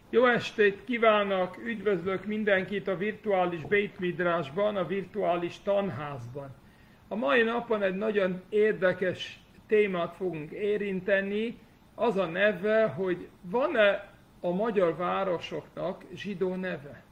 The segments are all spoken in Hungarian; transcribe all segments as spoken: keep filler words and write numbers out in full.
Jó estét kívánok, üdvözlök mindenkit a virtuális Beit Midrashban, a virtuális tanházban. A mai napon egy nagyon érdekes témát fogunk érinteni, az a neve, hogy van-e a magyar városoknak zsidó neve?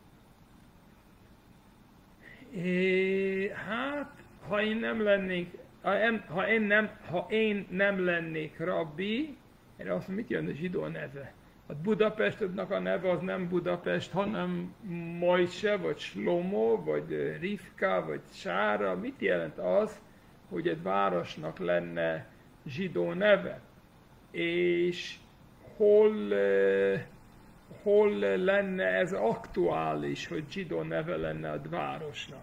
É, hát, ha én nem lennék, ha én nem, ha én nem lennék rabbi, erre azt mondom, mit jön a zsidó neve? A Budapestnek a neve az nem Budapest, hanem Mojse, vagy Slomo, vagy Rivka, vagy Sára. Mit jelent az, hogy egy városnak lenne zsidó neve? És hol, hol lenne ez aktuális, hogy zsidó neve lenne a városnak?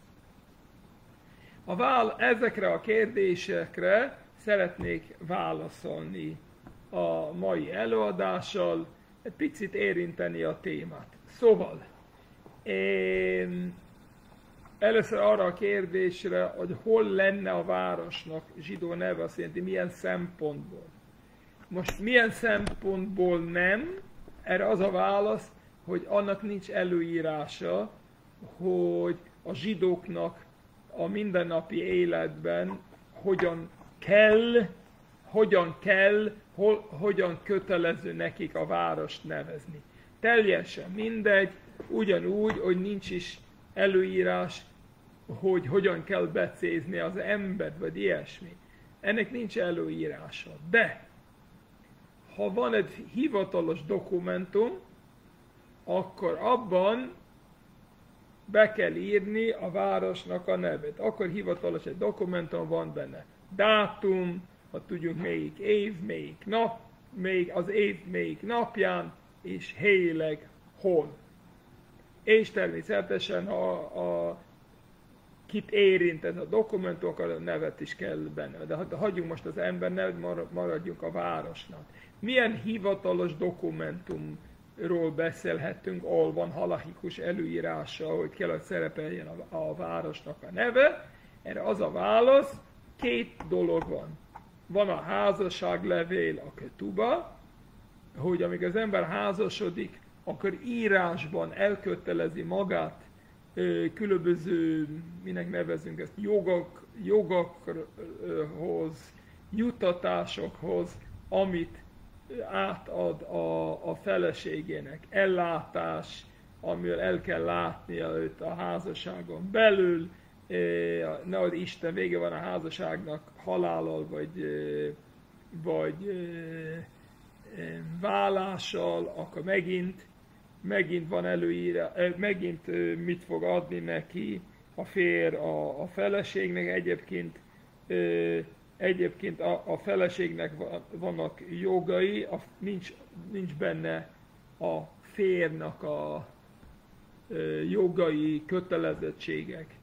A vál, ezekre a kérdésekre szeretnék válaszolni a mai előadással, egy picit érinteni a témát. Szóval, én először arra a kérdésre, hogy hol lenne a városnak zsidó neve, azt jelenti, milyen szempontból. Most milyen szempontból nem, erre az a válasz, hogy annak nincs előírása, hogy a zsidóknak a mindennapi életben hogyan kell, hogyan kell, hol, hogyan kötelező nekik a várost nevezni. Teljesen mindegy, ugyanúgy, hogy nincs is előírás, hogy hogyan kell becézni az embert, vagy ilyesmi. Ennek nincs előírása. De, ha van egy hivatalos dokumentum, akkor abban be kell írni a városnak a nevét. Akkor hivatalos egy dokumentum, van benne dátum, ha tudjuk melyik év, melyik nap, még az év melyik napján, és helyileg hol. És természetesen, ha a, kit érint ez a dokumentum, akkor a nevet is kell benne. De ha hagyjunk most az ember nevet, maradjunk a városnak. Milyen hivatalos dokumentumról beszélhetünk, ahol van halachikus előírása, hogy kell, hogy szerepeljen a, a városnak a neve? Erre az a válasz, két dolog van. Van a házasságlevél, a ketuba, hogy amíg az ember házasodik, akkor írásban elkötelezi magát különböző, minek nevezünk ezt, jogok, jogokhoz, juttatásokhoz, amit átad a, a feleségének. Ellátás, amivel el kell látnia őt a házasságon belül, nehogy Isten vége van a házasságnak halállal, vagy, vagy vállással, akkor megint, megint van előírás, megint mit fog adni neki a férj a, a feleségnek. Egyébként, egyébként a, a feleségnek vannak jogai, a, nincs, nincs benne a férjnak a jogai, kötelezettségek.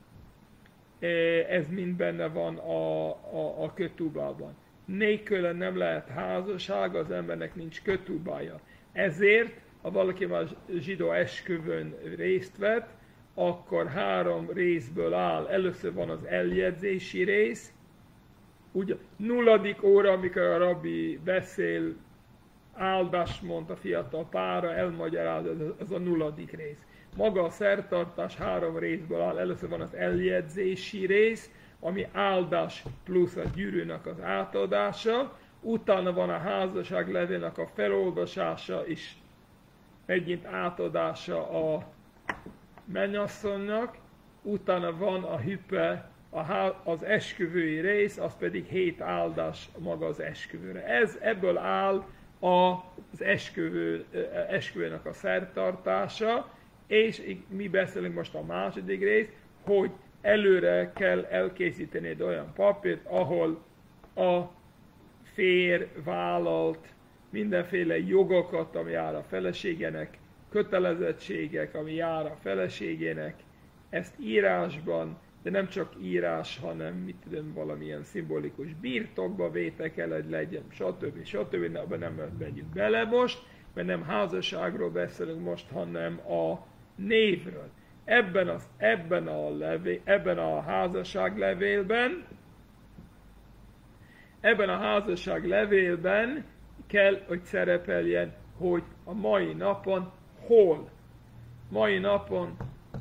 Ez mind benne van a, a, a kötubában. Nélkül nem lehet házasság, az embernek nincs kötubája. Ezért, ha valaki már zsidó esküvőn részt vett, akkor három részből áll. Először van az eljegyzési rész, ugye nulladik óra, amikor a rabbi beszél, áldást mond a fiatal pára, elmagyaráz, ez a nulladik rész. Maga a szertartás három részből áll. Először van az eljegyzési rész, ami áldás plusz a gyűrűnek az átadása. Utána van a házasság levélnek a felolvasása és megint átadása a mennyasszonynak. Utána van a hüppe, az esküvői rész, az pedig hét áldás maga az esküvőre. Ez, ebből áll az esküvő, esküvőnek a szertartása. És mi beszélünk most a második rész, hogy előre kell elkészíteni egy olyan papírt, ahol a férj vállalt mindenféle jogokat, ami jár a feleségének, kötelezettségek, ami jár a feleségének, ezt írásban, de nem csak írás, hanem mit tudom, valamilyen szimbolikus birtokba vétek el, hogy legyen, stb. stb. Abban nem megyünk bele most, mert nem házasságról beszélünk most, hanem a névről. Ebben, az, ebben, a, levé, ebben a házasság levélben ebben a házasság levélben kell, hogy szerepeljen, hogy a mai napon hol. Mai napon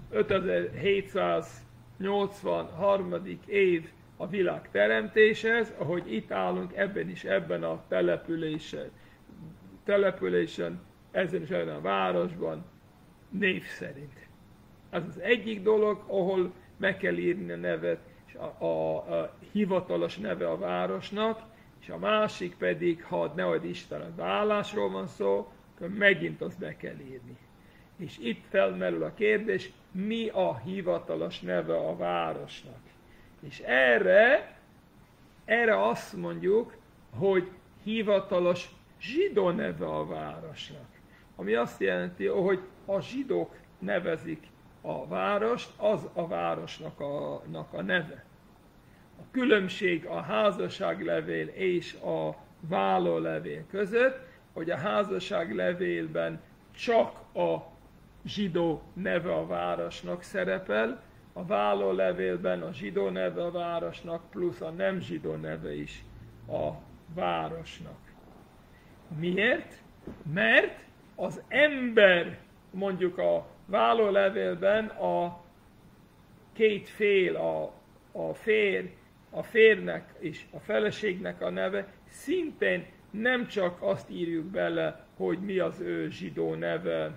ötezer-hétszáznyolcvanharmadik év a világ teremtéshez, ahogy itt állunk ebben is, ebben a településen, településen ezen is ebben a városban, név szerint. Ez az egyik dolog, ahol meg kell írni a nevet, és a, a, a hivatalos neve a városnak, és a másik pedig, ha nehogy Isten a vállásról van szó, akkor megint azt be kell írni. És itt felmerül a kérdés, mi a hivatalos neve a városnak. És erre, erre azt mondjuk, hogy hivatalos zsidó neve a városnak. Ami azt jelenti, hogy a zsidók nevezik a várost, az a városnak a, a neve. A különbség a házasságlevél és a vállólevél között, hogy a házasságlevélben csak a zsidó neve a városnak szerepel, a vállólevélben a zsidó neve a városnak, plusz a nem zsidó neve is a városnak. Miért? Mert az ember, mondjuk a vállólevélben a két fél, a, a férj, a férnek és a feleségnek a neve, szintén nem csak azt írjuk bele, hogy mi az ő zsidó neve,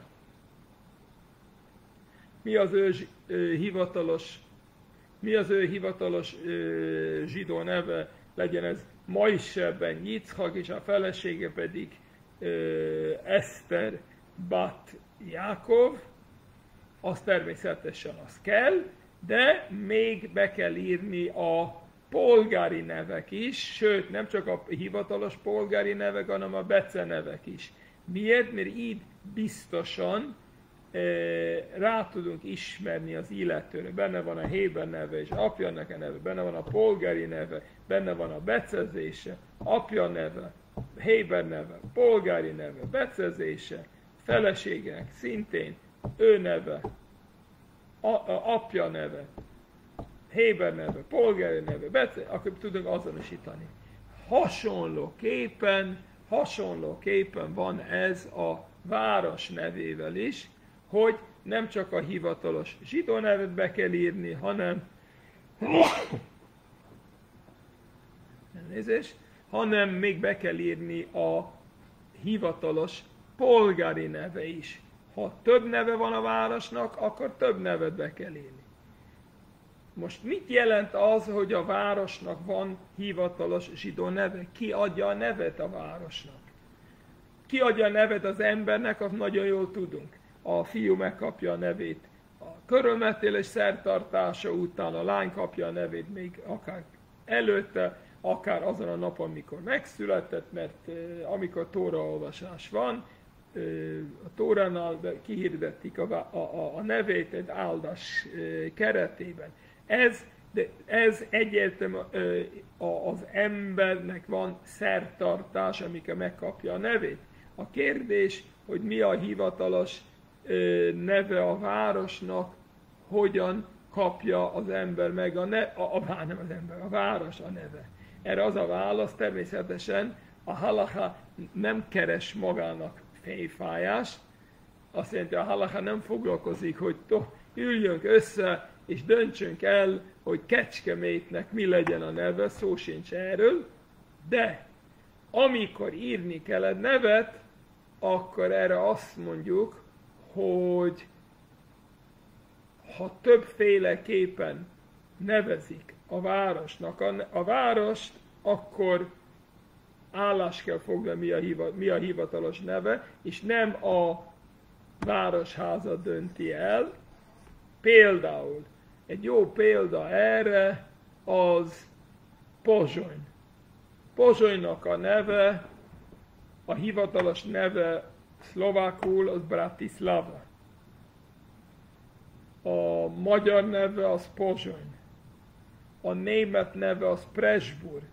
mi az ő hivatalos, mi az ő hivatalos ö, zsidó neve, legyen ez Mojse ben Yitzchak, és a felesége pedig ö, Eszter bat Jákov, az természetesen az kell, de még be kell írni a polgári nevek is, sőt, nem csak a hivatalos polgári nevek, hanem a becenevek is. Miért? Mert így biztosan e, rá tudunk ismerni az illetőre. Benne van a héber neve és apjának a neve, benne van a polgári neve, benne van a becezése, apja neve, héber neve, polgári neve, becezése, feleségének szintén ő neve, a, a, apja neve, héber neve, polgári neve, becezése, akkor tudunk azonosítani. Hasonlóképpen, hasonlóképpen van ez a város nevével is, hogy nem csak a hivatalos zsidó nevet be kell írni, hanem elnézést, hanem még be kell írni a hivatalos polgári neve is. Ha több neve van a városnak, akkor több nevet be kell írni. Most mit jelent az, hogy a városnak van hivatalos zsidó neve? Ki adja a nevet a városnak? Ki adja a nevet az embernek, azt nagyon jól tudunk. A fiú megkapja a nevét a körülmetélés szertartása után, a lány kapja a nevét még akár előtte, akár azon a napon, amikor megszületett, mert amikor tóraolvasás van, a Tóránál kihirdették a, a, a nevét egy áldás keretében. Ez, de ez egyértelmű, az embernek van szertartás, amikor megkapja a nevét. A kérdés, hogy mi a hivatalos neve a városnak, hogyan kapja az ember meg a neve, a, a, nem az ember, a város a neve. Erre az a válasz, természetesen a halacha nem keres magának fejfájást, azt jelenti, a halacha nem foglalkozik, hogy to, üljünk össze, és döntsünk el, hogy Kecskemétnek mi legyen a neve, szó sincs erről, de amikor írni kell egy nevet, akkor erre azt mondjuk, hogy ha többféleképpen nevezik a városnak a, a várost, akkor állás kell foglalni, mi a, hiva, mi a hivatalos neve, és nem a városháza dönti el. Például, egy jó példa erre az Pozsony. Pozsonynak a neve, a hivatalos neve szlovákul az Bratislava. A magyar neve az Pozsony. A német neve az Pressburg.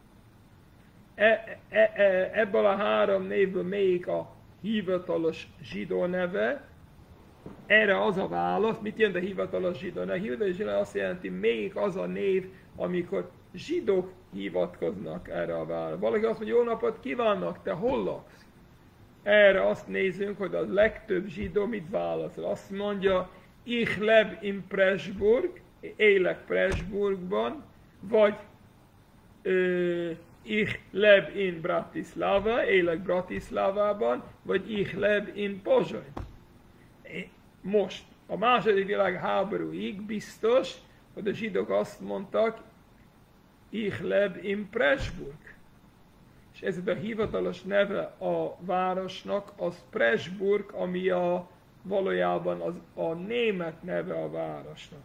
E, e, e, ebből a három névből még a hivatalos zsidó neve. Erre az a válasz, mit jelent a hivatalos zsidó neve? A hivatalos zsidó neve azt jelenti, még az a név, amikor zsidók hivatkoznak erre a válaszra. Valaki azt mondja, jó napot kívánnak, te hol laksz? erre azt nézünk, hogy a legtöbb zsidó mit válaszol. Azt mondja, ich leb in Pressburg, élek Pressburgban, vagy ö, ich leb in Bratislava, élek Bratislavában, vagy ich leb in Pozsony. Most, a második világháborúig biztos, hogy a zsidók azt mondtak, ich leb in Pressburg. És ez a hivatalos neve a városnak, az Pressburg, ami a, valójában az, a német neve a városnak.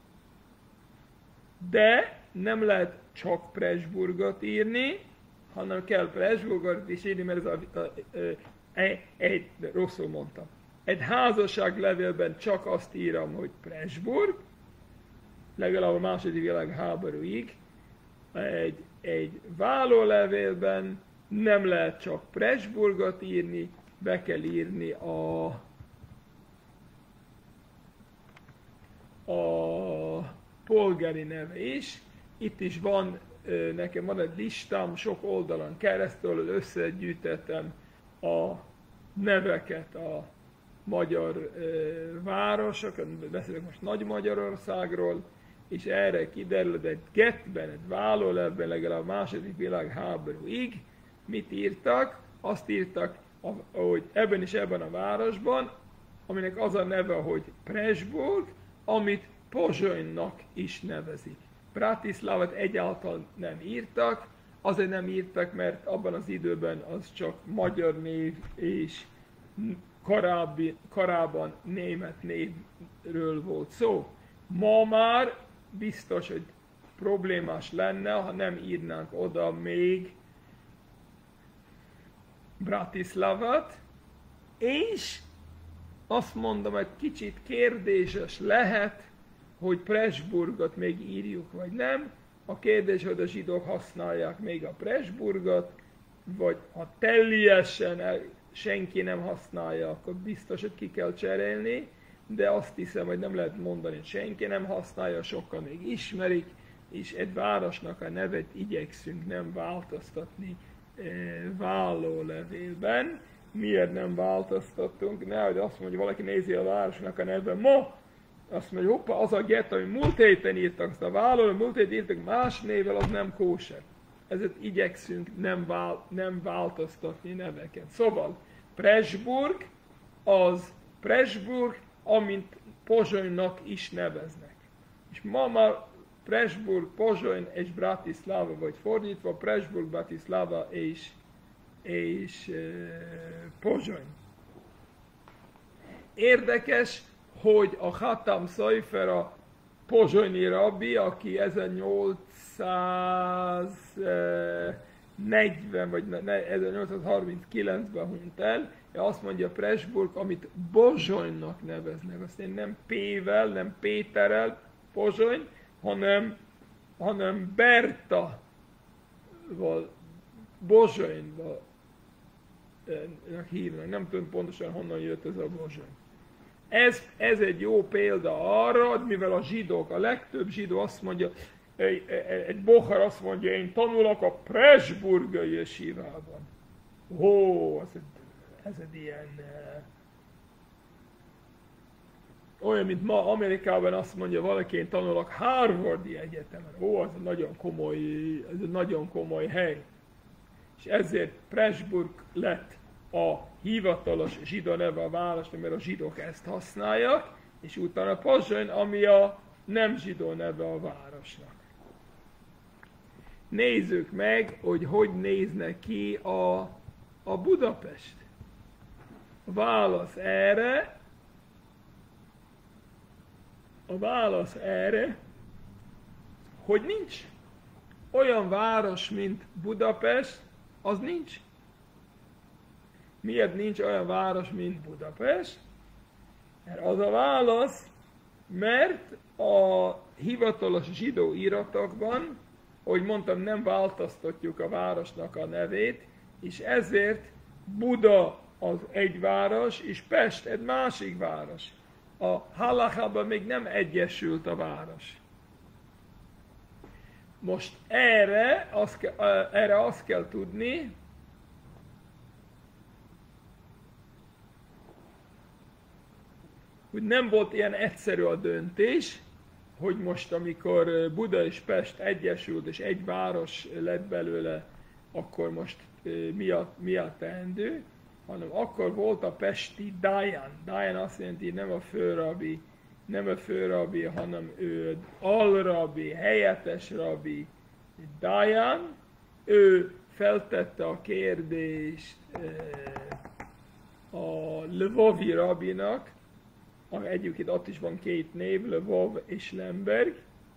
De nem lehet csak Pressburgot írni, hanem kell Pressburgot is írni, mert ez a, a, a, a, egy, rosszul mondtam. Egy házasságlevélben csak azt írom, hogy Pressburg, legalább a második világháborúig. Egy, egy vállólevélben nem lehet csak Pressburgot írni, be kell írni a, a polgári neve is. Itt is van, nekem van egy listám, sok oldalon keresztül összegyűjtettem a neveket a magyar városok, beszélek most Nagy Magyarországról, és erre kiderül, hogy egy getben, egy vállólevben legalább a második világháborúig mit írtak? Azt írtak, hogy ebben és ebben a városban, aminek az a neve, hogy Pressburg, amit Pozsonynak is nevezik. Bratislavát egyáltalán nem írtak, azért nem írtak, mert abban az időben az csak magyar név, és korábbi, korábban német névről volt szó. Ma már biztos, hogy problémás lenne, ha nem írnánk oda még Bratislavát, és azt mondom, hogy kicsit kérdéses lehet, hogy Pressburgot még írjuk, vagy nem. A kérdés, hogy a zsidók használják még a Pressburgot, vagy ha teljesen senki nem használja, akkor biztos, hogy ki kell cserélni, de azt hiszem, hogy nem lehet mondani, hogy senki nem használja, sokan még ismerik, és egy városnak a nevet igyekszünk nem változtatni e, vállólevélben. Miért nem változtattunk? Nehogy azt mondja, valaki nézi a városnak a neve ma, azt mondja, hoppa, az a gett, ami múlt héten írtak, azt a vállóra, múlt héten írtak más névvel, az nem kóser. Ezért igyekszünk nem, vál, nem változtatni neveket. Szóval Pressburg az Pressburg, amint Pozsonynak is neveznek. És ma már Pressburg, Pozsony és Bratislava, vagy fordítva, Pressburg, Bratislava és, és e, Pozsony. Érdekes, hogy a Hatam Sofer, a pozsonyi rabbi, aki ezernyolcszáznegyven vagy ezernyolcszázharminckilencben hunyt el, azt mondja Pressburg, amit Bozsonynak neveznek. Azt én nem P-vel, nem Péterrel, Pozsony, hanem, hanem Berta, Bozsonyba hívnak. Nem tudom pontosan honnan jött ez a Bozsony. Ez, ez egy jó példa arra, mivel a zsidók, a legtöbb zsidó azt mondja, egy, egy bohar azt mondja, én tanulok a Pressburgai jesivában. Ó, ez egy, ez egy ilyen... Olyan, mint ma Amerikában azt mondja valaki, én tanulok Harvardi egyetemen. Ó, ez egy nagyon komoly, ez egy nagyon komoly hely. És ezért Pressburg lett a hivatalos zsidó neve a városnak, mert a zsidók ezt használják, és utána Pozsony, ami a nem zsidó neve a városnak. Nézzük meg, hogy hogy nézne ki a, a Budapest. A válasz erre, a válasz erre, hogy nincs. Olyan város, mint Budapest, az nincs. Miért nincs olyan város, mint Budapest? Mert az a válasz, mert a hivatalos zsidó iratokban, ahogy mondtam, nem változtatjuk a városnak a nevét, és ezért Buda az egy város, és Pest egy másik város. A halachában még nem egyesült a város. Most erre azt, ke, erre azt kell tudni, hogy nem volt ilyen egyszerű a döntés, hogy most amikor Buda és Pest egyesült, és egy város lett belőle, akkor most mi a, mi a teendő, hanem akkor volt a pesti Dayan. Dayan azt jelenti, nem a főrabi, nem a főrabi, hanem ő alrabi, helyettes rabi Dayan. Ő feltette a kérdést a Lvovi rabinak, egyébként ott is van két név, Lvov és Lemberg.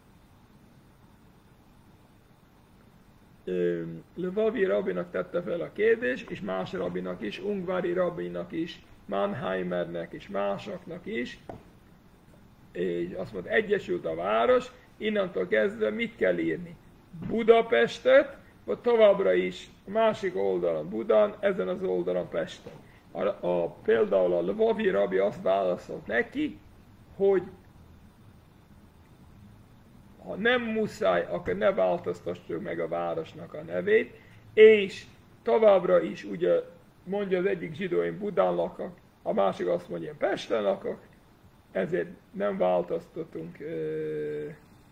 Lvovi rabinak tette fel a kérdést, és más rabinak is, Ungvári rabinak is, Mannheimernek és másoknak is. És azt mondta, egyesült a város, innentől kezdve mit kell írni? Budapestet, vagy továbbra is a másik oldalon Budán, ezen az oldalon Pesten. A, a, például a Lvovi rabi azt válaszolt neki, hogy ha nem muszáj, akkor ne változtassuk meg a városnak a nevét, és továbbra is ugye mondja az egyik zsidó, én Budán lakok, a másik azt mondja, én Pesten lakok, ezért nem változtatunk. Ö,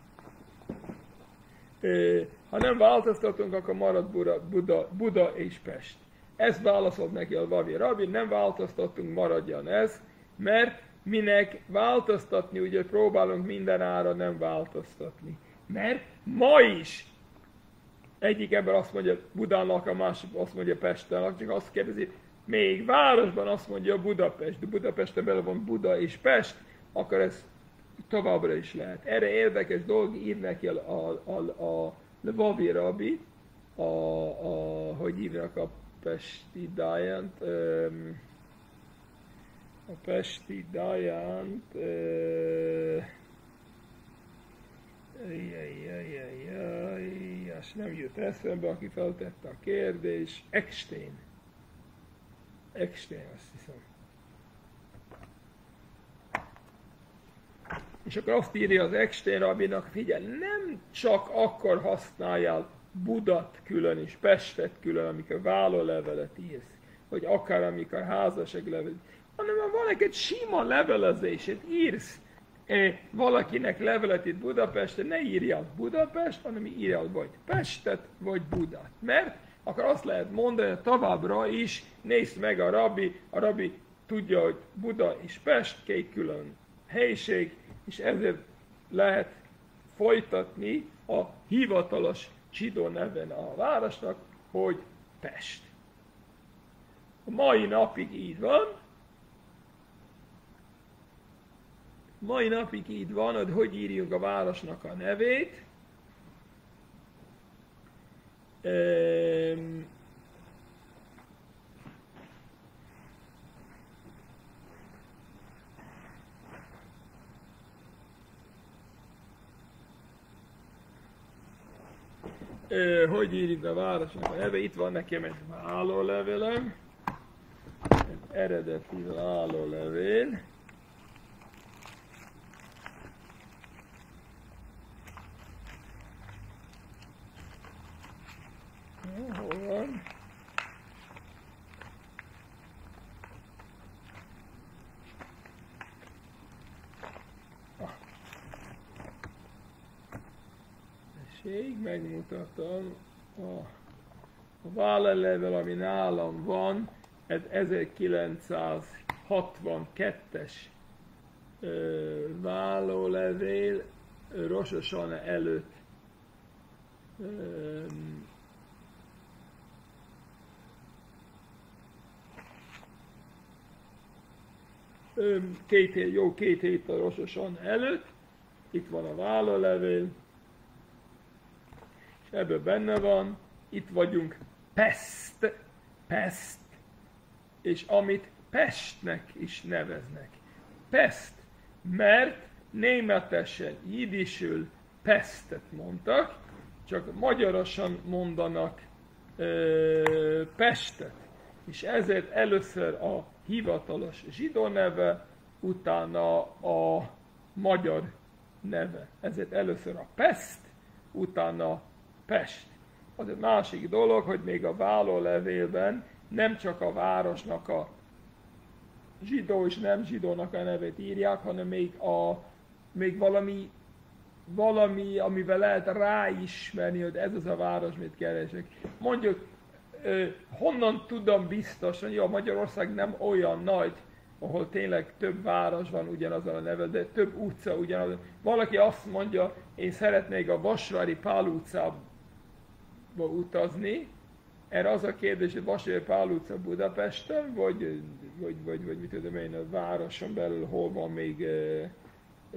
ö, ha nem változtatunk, akkor marad Buda, Buda, Buda és Pest. Ezt válaszolt neki a Lvovi rabi, nem változtattunk, maradjon ez, mert minek változtatni, ugye próbálunk mindenára nem változtatni. Mert ma is egyik ember azt mondja Budán lak, a másik azt mondja Pesten lak, csak azt kérdezi, még városban azt mondja Budapest, de Budapesten belül van Buda és Pest, akkor ez továbbra is lehet. Erre érdekes dolog ír neki a, a, a, a Lvovi rabi, a, a, hogy hívnak a Pesti Dajant, a Pesti Dajant, jajjajjajjaj, azt nem jut eszembe, aki feltette a kérdés, Eckstein. Eckstein, azt hiszem. És akkor azt írja az Eckstein rabinak, figyelj, nem csak akkor használjál Budat külön és Pestet külön, amikor vállólevelet írsz, vagy akár amikor házasság levelet, hanem ha van egy sima levelezését írsz, e, valakinek levelet itt Budapesten, ne írjál Budapest, hanem írjál vagy Pestet, vagy Budát. Mert akkor azt lehet mondani, hogy továbbra is nézd meg a rabbi, a rabbi tudja, hogy Buda és Pest két külön helység, és ezért lehet folytatni a hivatalos zsidó neven a városnak, hogy Pest. A mai napig így van. Mai napig így van, hogy hogy írjuk a városnak a nevét. Um, hogy írjuk a városnak a neve? Itt van nekem egy vállólevelem, egy eredeti vállólevél. Hol van? Megmutatom a, a vállalevel, ami nálam van, ez ezerkilencszázhatvankettes ö, vállólevél Rosh Hashanah előtt ö, ö, két hét, jó két hét a Rosh Hashanah előtt, itt van a vállólevél, ebből benne van, itt vagyunk Pest, Pest, és amit Pestnek is neveznek. Pest, mert németesen, jiddisül Pestet mondtak, csak magyarosan mondanak ö, Pestet. És ezért először a hivatalos zsidó neve, utána a magyar neve. Ezért először a Pest, utána Pest. Az egy másik dolog, hogy még a vállólevélben nem csak a városnak a zsidó és nem zsidónak a nevét írják, hanem még, a, még valami, valami, amivel lehet ráismerni, hogy ez az a város, mit keresek. Mondjuk, honnan tudom biztosan, jó, Magyarország nem olyan nagy, ahol tényleg több város van ugyanazon a neve, de több utca ugyanazon. Valaki azt mondja, én szeretnék a Vasvári Pál utcába utazni. Erre az a kérdés, hogy Vasvári Pál utca Budapesten, vagy, vagy, vagy, vagy mit tudom én, a városon belül hol van még e, e,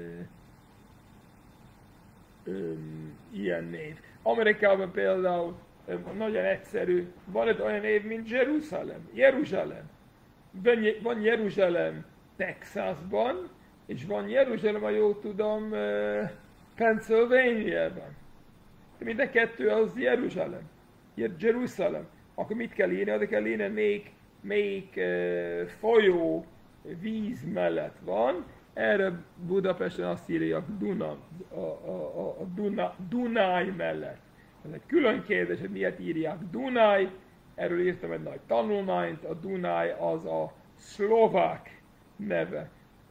e, ilyen név. Amerikában például e, nagyon egyszerű, van egy olyan név, mint Jeruzsálem, Jeruzsálem. Van Jeruzsálem Texasban, és van Jeruzsálem, ha jól tudom, Pennsylvaniában. Mind a kettő az Jeruzsálem, Jeruzsálem. Akkor mit kell írni? Oda kell írni, melyik, melyik folyó víz mellett van. Erre Budapesten azt írják Duna, a, a, a, a Duna, Dunaj mellett. Ez egy külön kérdés, hogy miért írják Dunaj. Erről írtam egy nagy tanulmányt, a Dunaj az a szlovák neve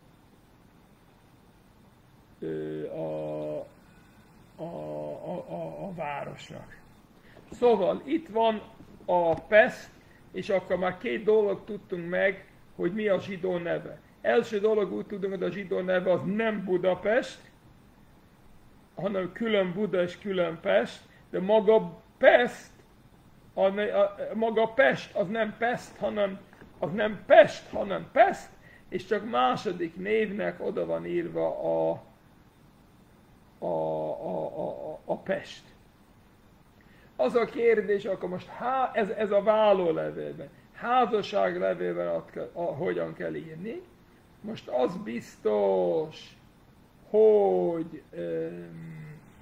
a, a, a, a, a városnak. Szóval itt van a Pest, és akkor már két dolog tudtunk meg, hogy mi a zsidó neve. Első dolog úgy tudunk, hogy a zsidó neve az nem Budapest, hanem külön Buda és külön Pest, de maga Pest, A, a, maga Pest, az nem Pest, hanem, az nem Pest, hanem Pest, és csak második névnek oda van írva a, a, a, a, a Pest. Az a kérdés, akkor most há, ez, ez a vállólevélben, házasságlevélben hogyan kell írni? Most az biztos, hogy um,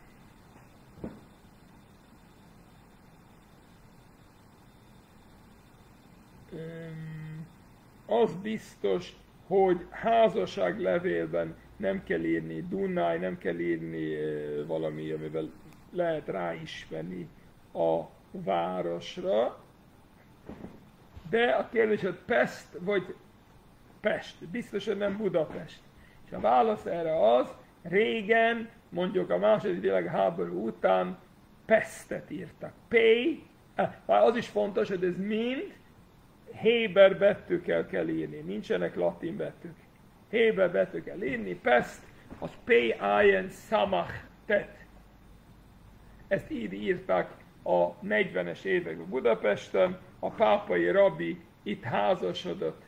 az biztos, hogy házasságlevélben nem kell írni Dunaj, nem kell írni valami, amivel lehet ráismerni a városra. De a kérdés, hogy Pest vagy Pest, biztosan nem Budapest. És a válasz erre az, régen, mondjuk a második világháború után Pestet írtak. P, az is fontos, hogy ez mind héber betűkkel kell írni, nincsenek latin betűk. Héber betűkkel kell írni, Pest, az P-I-N Samach Tet. Ezt így írták a negyvenes években Budapesten, a pápai rabbi itt házasodott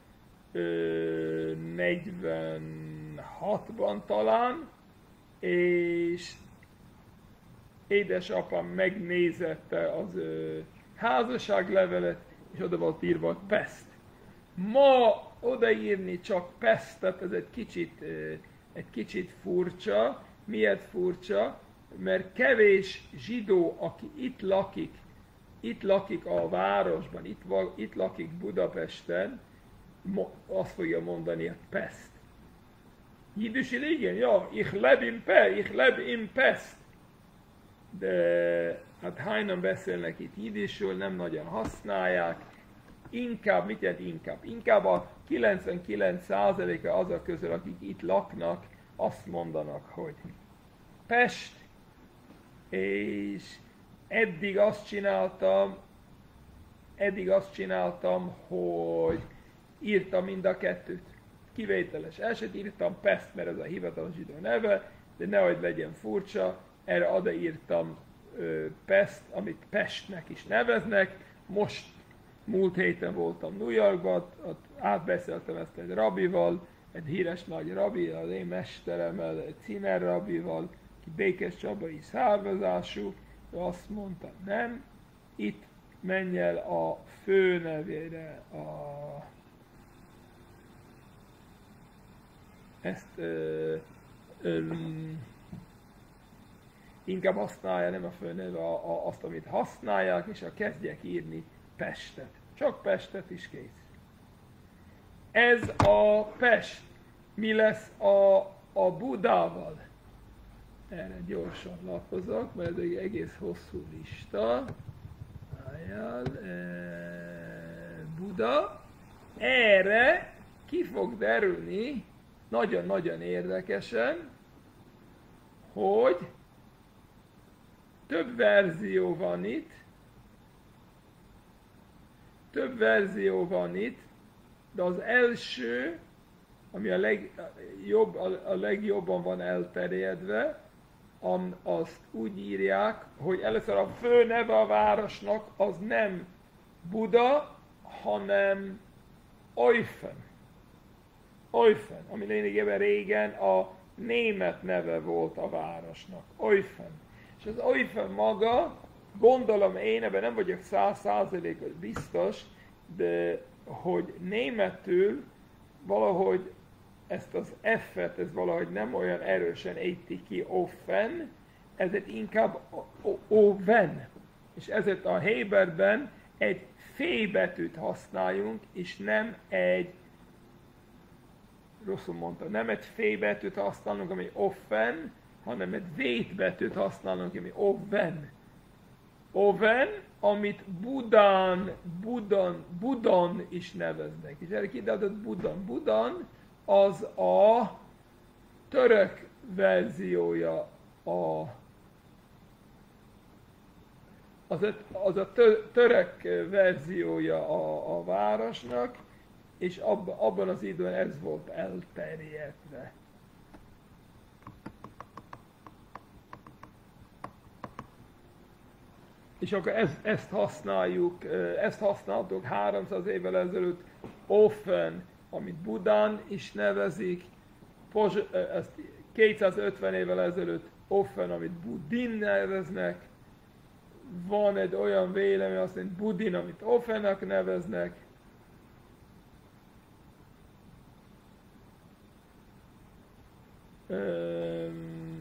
negyvenhatban talán, és édesapám megnézette az ö, házasságlevelet, és oda volt írva Pest. Ma odaírni csak Pestet, ez egy kicsit, egy kicsit furcsa. Miért furcsa? Mert kevés zsidó, aki itt lakik, itt lakik a városban, itt, itt lakik Budapesten, azt fogja mondani, hogy Pest. Jiddisül igen, ja, ich leb in Pest, ich leb in Pest. De hát hányan beszélnek itt jiddisül, nem nagyon használják. Inkább, mit jelent inkább? Inkább a kilencvenkilenc százaléka azok közül, akik itt laknak, azt mondanak, hogy Pest, és eddig azt csináltam, eddig azt csináltam, hogy írtam mind a kettőt. Kivételes eset, írtam Pest, mert ez a hivatalos zsidó neve, de nehogy legyen furcsa, erre odaírtam ö, Pest, amit Pestnek is neveznek. Most múlt héten voltam New Yorkban, ott átbeszéltem ezt egy rabival, egy híres nagy rabi, az én mesteremmel, egy Ciner rabival, ki Békés Csabai származású, ő azt mondta, nem, itt menj el a fő nevére, a ezt ö, ö, inkább használja, nem a főneve, a, a, azt, amit használják, és a kezdjek írni Pestet. Csak Pestet is kész. Ez a Pest. Mi lesz a, a Budával? Erre gyorsan lapozok, mert ez egy egész hosszú lista. Álljál, e, Buda. Erre ki fog derülni nagyon-nagyon érdekesen, hogy több verzió van itt, több verzió van itt, de az első, ami a, legjobb, a legjobban van elterjedve, azt úgy írják, hogy először a fő neve a városnak az nem Buda, hanem Eufen. Eufen, ami lényegében régen a német neve volt a városnak. Eufen. És az Eufen maga, gondolom én, ebben nem vagyok száz százalékos biztos, de hogy németül valahogy ezt az F-et, ez valahogy nem olyan erősen ejti ki, Offen, ezért inkább Oven. És ezért a Héberben egy félbetűt használjunk, és nem egy, rosszul mondtam, nem egy félbetűt használunk, ami Offen, hanem egy vétbetűt használunk, ami Oven. Oven, amit Budán, Budan, Budan is neveznek. És erre kiadott Budan. Budan az a török verziója a az a, az a török verziója a, a városnak, és ab, abban az időben ez volt elterjedve. És akkor ezt, ezt használjuk, ezt használtuk háromszáz évvel ezelőtt Ofen, amit Budán is nevezik, Pozs, ezt kétszázötven évvel ezelőtt Ofen, amit Budin neveznek, van egy olyan vélemény, azt mondja, Budin, amit Offennak neveznek. Öm,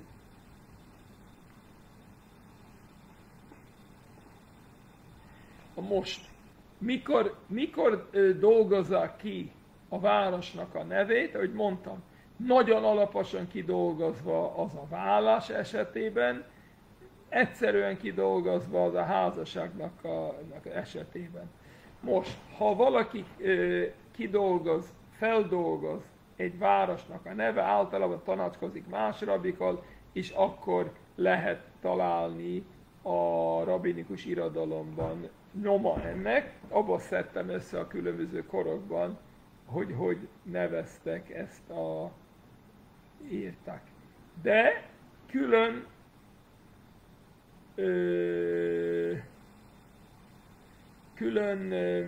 most, mikor, mikor dolgozzák ki a városnak a nevét, ahogy mondtam, nagyon alaposan kidolgozva az a vállás esetében, egyszerűen kidolgozva az a házasságnak a, a esetében. Most, ha valaki ö, kidolgoz, feldolgoz egy városnak a neve, általában tanácskozik más rabikkal, és akkor lehet találni a rabinikus irodalomban nyoma ennek. Abban szedtem össze a különböző korokban, hogy hogy neveztek ezt a írták. De külön Ö, külön ö,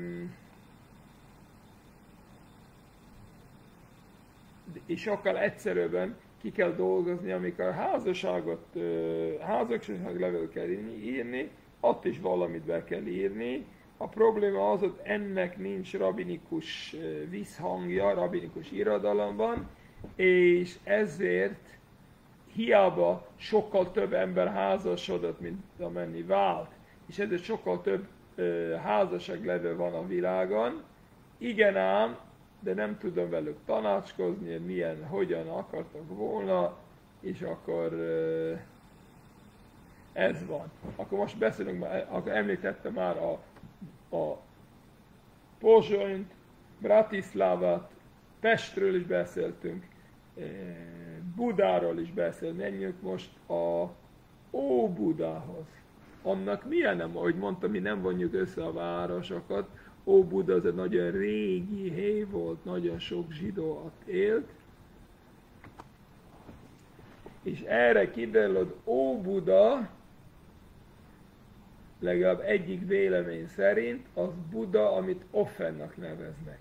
és sokkal egyszerűbben ki kell dolgozni, amikor házasságot, házasságlevelet kell írni, ott is valamit be kell írni. A probléma az, hogy ennek nincs rabinikus visszhangja, rabinikus irodalomban, és ezért hiába sokkal több ember házasodott, mint amennyi vált, és ezért sokkal több ö, házasságlevő van a világon. Igen ám, de nem tudom velük tanácskozni, milyen, hogyan akartak volna, és akkor ö, ez van. Akkor most beszélünk, akkor említettem már a, a Pozsonyt, Bratislavát, Pestről is beszéltünk, Budáról is beszélni, menjünk most a Óbudához. Annak milyen, nem, ahogy mondtam, mi nem vonjuk össze a városokat. Óbuda az egy nagyon régi hely volt, nagyon sok zsidó ott élt. És erre kiderül, hogy Óbuda, legalább egyik vélemény szerint, az Buda, amit Offennak neveznek.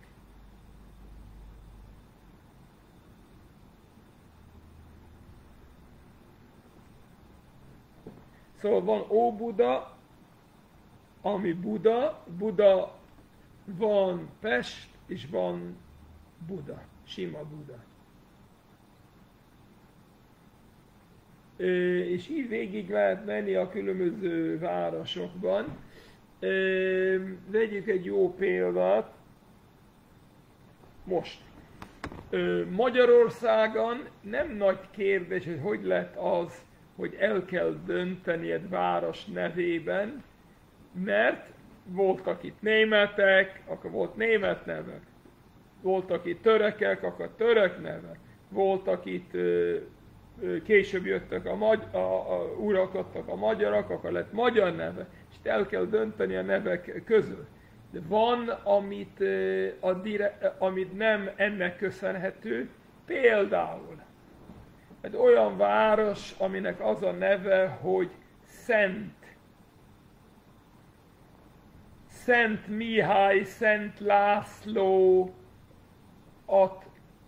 Szóval van Óbuda, ami Buda, Buda van Pest, és van Buda, sima Buda. És így végig lehet menni a különböző városokban. Vegyük egy jó példát. Most. Magyarországon nem nagy kérdés, hogy hogy lett az, hogy el kell dönteni egy város nevében, mert voltak itt németek, akkor volt német nevek. voltak itt törekek, akkor török neve. Voltak itt, ö, ö, később jöttek a, magy- a, a uralkodtak a magyarok, akkor lett magyar neve, és el kell dönteni a nevek közül. De van, amit, ö, a dire- amit nem ennek köszönhető, például egy olyan város, aminek az a neve, hogy Szent. Szent Mihály, Szent László, ott,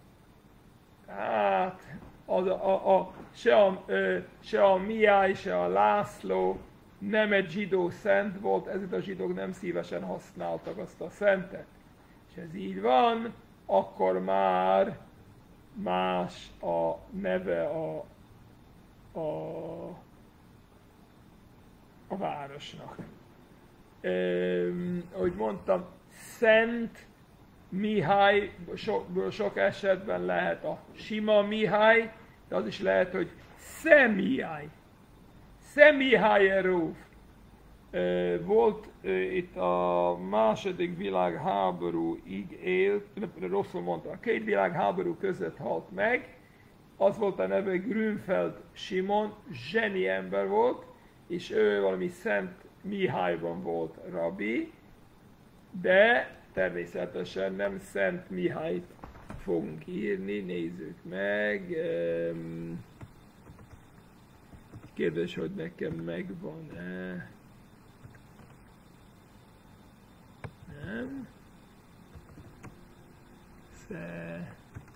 hát, az a, a, a, se, a, ö, se a Mihály, se a László nem egy zsidó szent volt, ezért a zsidók nem szívesen használtak azt a szentet. És ez így van, akkor már más a neve a, a, a városnak. Ehm, ahogy mondtam, Szent Mihály, sok, sok esetben lehet a sima Mihály, de az is lehet, hogy Szemihály. Szemihály Róf. Volt itt a második világháborúig élt, rosszul mondtam, a két világháború között halt meg, az volt a neve Grünfeld Simon, zseni ember volt, és ő valami Szent Mihályban volt rabbi, de természetesen nem Szent Mihályt fogunk írni, nézzük meg. Kérdés, hogy nekem megvan-e. Nem. Sze...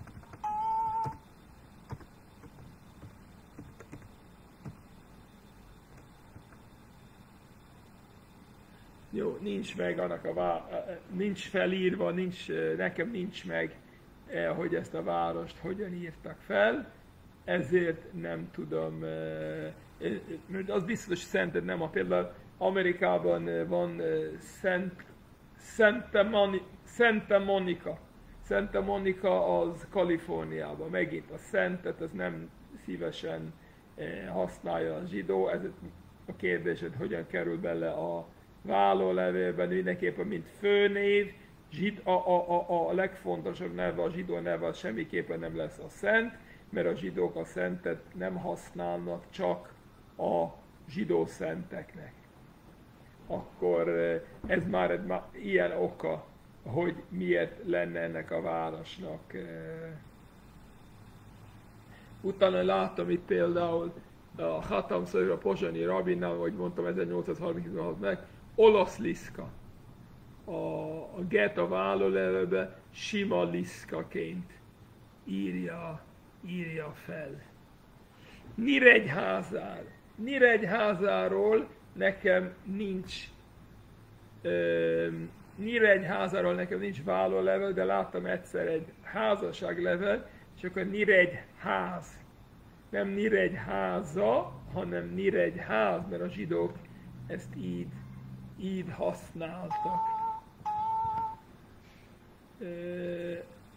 Jó, nincs meg annak a vá... nincs felírva, nincs, nekem nincs meg, hogy ezt a várost hogyan írtak fel, ezért nem tudom, mert az biztos szented nem, a például Amerikában van Szent Santa, Moni, Santa Monica. Santa Monica az Kaliforniában. Megint a szentet, ez nem szívesen használja a zsidó. Ez a kérdés, hogy hogyan kerül bele a vállólevélben, mindenképpen mint főnév. Zsid, a, a, a, a legfontosabb neve, a zsidó neve az semmiképpen nem lesz a szent, mert a zsidók a szentet nem használnak csak a zsidó szenteknek. Akkor ez már egy ilyen oka, hogy miért lenne ennek a városnak. Utána láttam itt például a Hatamszor, a pozsonyi rabinnál, ahogy mondtam, ezernyolcszázharmincban halt meg, Oloszliszka. A, a Geta vállólevelbe sima liszkaként írja, írja fel. Nyíregyházár. Nyíregyházáról nekem nincs uh, Nyíregyházáról nekem nincs vállólevel, de láttam egyszer egy házasságlevel, és akkor Nyíregyház. Nem Nyíregyháza, hanem Nyíregyház, mert a zsidók ezt így, így használtak. Uh,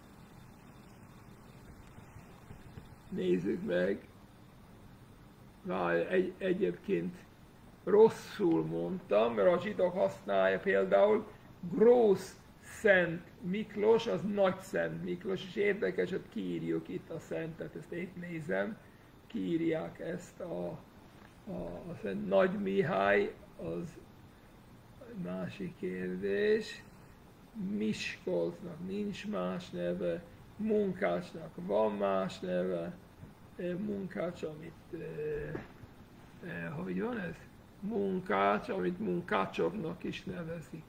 nézzük meg. Várj, egy, egyébként rosszul mondtam, mert a zsidók használja például Grósz Szent Miklós, az Nagy Szent Miklós, és érdekes, hogy kiírjuk itt a szentet, ezt épp nézem, kiírják ezt a, a, a Szent Nagy Mihály, az másik kérdés. Miskolcnak nincs más neve, Munkácsnak van más neve, Munkács, amit, eh, eh, hogy van ez? Munkács, amit Munkácsovnak is nevezik.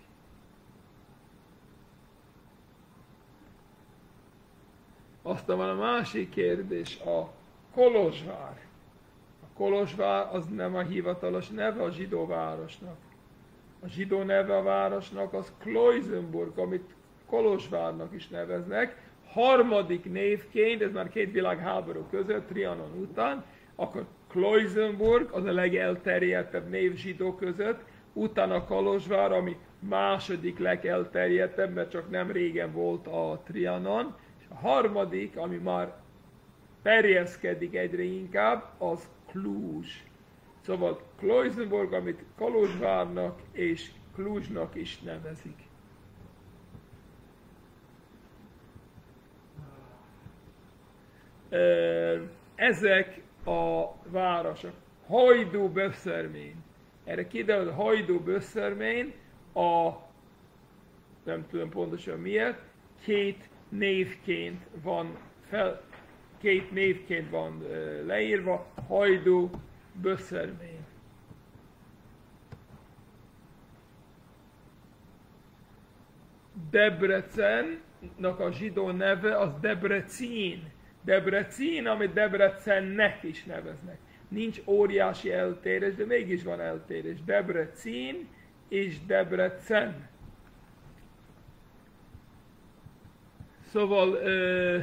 Aztán van a másik kérdés, a Kolozsvár. A Kolozsvár az nem a hivatalos neve a zsidó városnak. A zsidó neve a városnak az Kloisenburg, amit Kolozsvárnak is neveznek. Harmadik névként, ez már két világháború között, Trianon után, akkor Kloisenburg az a legelterjedtebb név zsidó között, utána Kolozsvár, ami második legelterjedtebb, mert csak nem régen volt a Trianon, és a harmadik, ami már terjeszkedik egyre inkább, az Kluzs. Szóval Kloisenburg, amit Kolozsvárnak és Kluzsnak is nevezik. ezek a városok. Hajdú Böszörmén. Erre kiderül, hogy Hajdú Böszörmén a, nem tudom pontosan miért, két névként van fel, két névként van leírva, Hajdú Böszörmén. Debrecennak a zsidó neve az Debrecin. Debrecin, amit Debrecennek is neveznek. Nincs óriási eltérés, de mégis van eltérés. Debrecin és Debrecen. Szóval ö,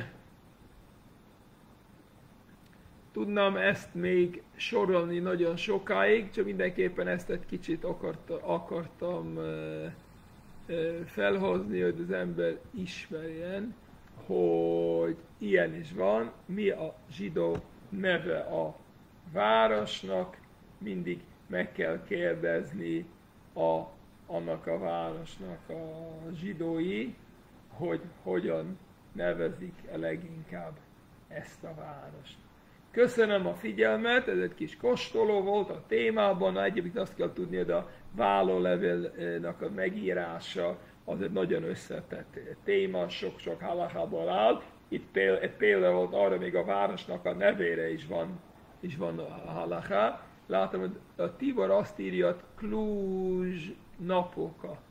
tudnám ezt még sorolni nagyon sokáig, csak mindenképpen ezt egy kicsit akarta, akartam ö, ö, felhozni, hogy az ember ismerjen, hogy ilyen is van, mi a zsidó neve a városnak, mindig meg kell kérdezni a, annak a városnak a zsidói, hogy hogyan nevezik a leginkább ezt a várost. Köszönöm a figyelmet, ez egy kis kóstoló volt a témában, egyébként azt kell tudni, hogy a vállólevélnek a megírása az egy nagyon összetett téma, sok-sok halakhából áll. Itt példa, egy példa volt arra, még a városnak a nevére is van, is van a halaká. Látom, hogy a Tibor azt írja, hogy Kluzs napoka.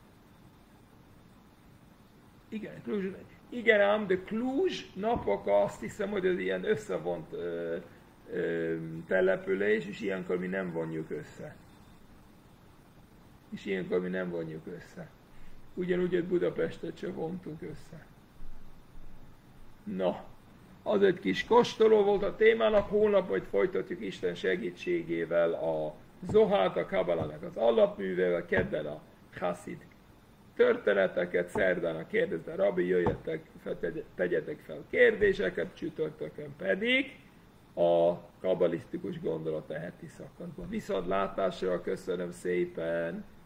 Igen, Kluzs, igen ám, de Kluzs napoka azt hiszem, hogy ez ilyen összevont ö, ö, település, és ilyenkor mi nem vonjuk össze. És ilyenkor mi nem vonjuk össze. Ugyanúgy, hogy Budapestet sem vontunk össze. Na, az egy kis kóstoló volt a témának, holnap majd folytatjuk Isten segítségével a Zohát, a Kabbalának az alapművével, kedden a Chassid történeteket, szerdán a kérdezde Rabbi, jöjjetek, tegyetek fel kérdéseket, csütörtökön pedig a kabbalisztikus gondolat a heti szakaszban. Viszontlátásra, köszönöm szépen!